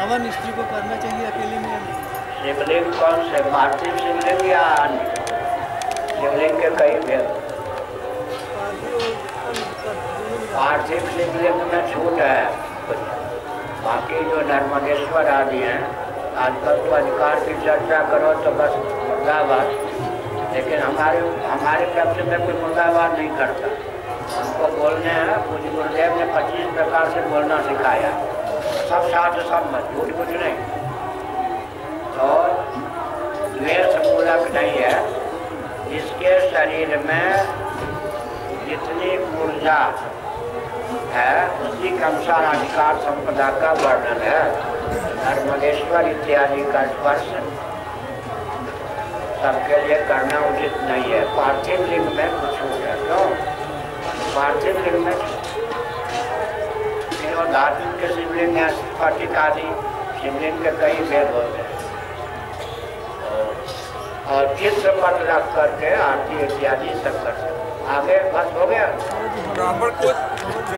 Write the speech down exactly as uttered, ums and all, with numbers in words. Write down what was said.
हवन स्त्री को करना चाहिए अकेले में? शिवलिंग कौन से, पार्थिव शिवलिंग या अन्य शिवलिंग के कई भेद? पार्थिव शिवलिंग में छूट है कुछ, बाकी जो नर्मदेश्वर आदि हैं आजकल तो अधिकार की चर्चा करो तो बस मुर्दाबाद, लेकिन हमारे हमारे पक्ष में कोई मुर्दाबाद नहीं करता। हमको बोलने हैं, पूज्य गुरुदेव ने पच्चीस प्रकार से बोलना सिखाया, सब साथ सम्मत, झूठ कुछ नहीं। तो द्वेष मूलक नहीं है, जिसके शरीर में जितनी ऊर्जा है उसी के अनुसार अधिकार संपदा का वर्णन है। नर्मदेश्वर इत्यादि का स्पर्श सबके लिए करना उचित नहीं है। पार्थिव लिंग में कुछ छूट है, क्यों? पार्थिव लिंग में धातु के शिवलिंग है, स्फटिक आदि शिवलिंग के कई भेद होते हैं, और चित्र पर रख करके आरती इत्यादि सब कर सकते। आगे बस हो गया।